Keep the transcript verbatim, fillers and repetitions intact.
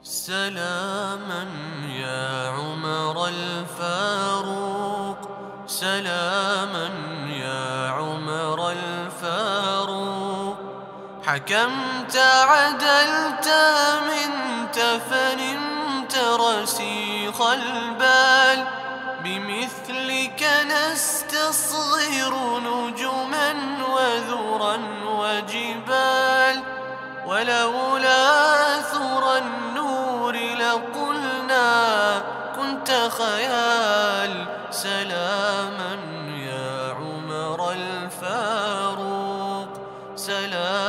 سلاما يا عمر الفاروق، سلاما يا عمر الفاروق. حكمت عدلت منت فنمت رسيخ البال، بمثلك نستصغر نجما وذرا وجبال. ولولا ثرى النور لقلنا كنت خيال. سلاما يا عمر الفاروق، سلام